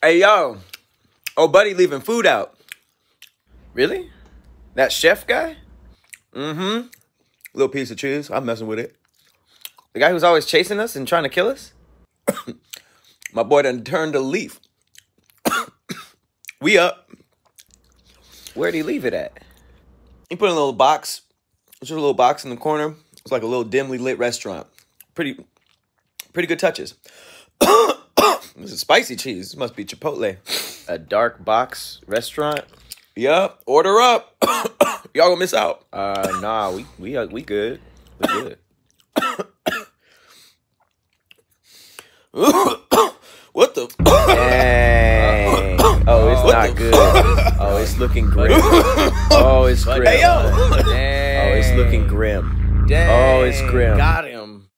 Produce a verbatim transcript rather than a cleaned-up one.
Hey, yo. Oh, buddy leaving food out. Really? That chef guy? Mm-hmm. Little piece of cheese. I'm messing with it. The guy who's always chasing us and trying to kill us? My boy done turned a leaf. We up. Where'd he leave it at? He put in a little box. It's just a little box in the corner. It's like a little dimly lit restaurant. Pretty, pretty good touches. This is spicy cheese. This must be Chipotle. A dark box restaurant. Yup. Order up. Y'all gonna miss out. Uh, nah. We we uh, we good. We good. What the? Dang. Oh, it's what not good. Oh, it's looking grim. Oh, it's grim. Hey, yo. Dang. Oh, it's looking grim. Dang. Oh, it's grim. Got it.